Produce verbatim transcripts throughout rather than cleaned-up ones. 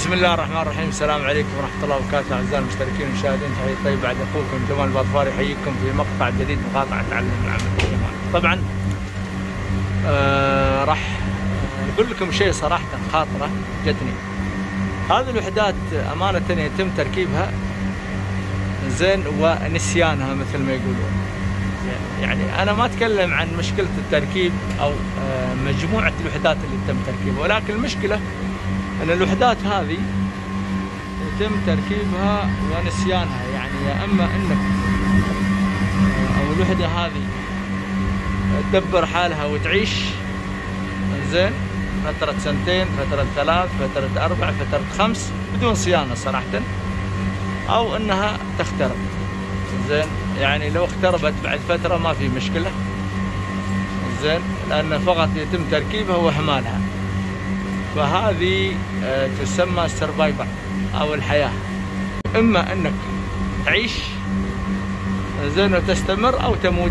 بسم الله الرحمن الرحيم. السلام عليكم ورحمة الله وبركاته أعزائي المشتركين والمشاهدين، تحية طيبة بعد أخوكم جمال الباطفاري يحييكم في مقطع جديد من مقاطع تعلم العمل الجمال. طبعا آه راح أقول لكم شيء صراحة خاطرة جتني. هذه الوحدات أمانة يتم تركيبها زين ونسيانها مثل ما يقولون. يعني أنا ما أتكلم عن مشكلة التركيب أو آه مجموعة الوحدات اللي تم تركيبها، ولكن المشكلة أن الوحدات هذه يتم تركيبها ونسيانها. يعني يا أما أنك أو الوحدة هذه تدبر حالها وتعيش زين فترة سنتين، فترة ثلاث، فترة أربع، فترة خمس بدون صيانة صراحة، أو أنها تخترب زين. يعني لو اختربت بعد فترة ما في مشكلة زين، لأن فقط يتم تركيبها وإحمالها. فهذه تسمى السرفايفر أو الحياة، إما أنك تعيش زين وتستمر أو تموت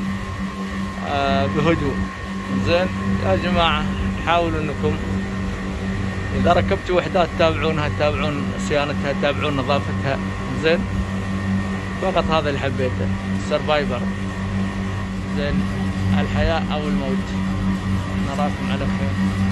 بهدوء زين. يا جماعة حاولوا أنكم إذا ركبتوا وحدات تتابعونها، تتابعون صيانتها، تتابعون نظافتها زين. فقط هذا اللي حبيته، السرفايفر زين، الحياة أو الموت. نراكم على خير.